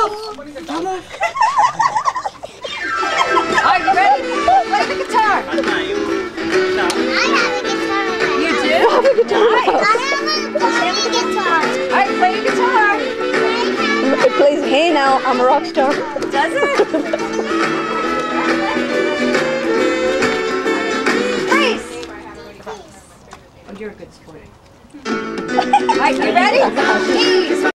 Are you ready? Play the guitar. I have a guitar. You do? I have a guitar. All right, play the guitar. It plays Hey Now, I'm a Rock Star. Does it? Grace. Oh, you're a good sport. All right, you ready? Keys.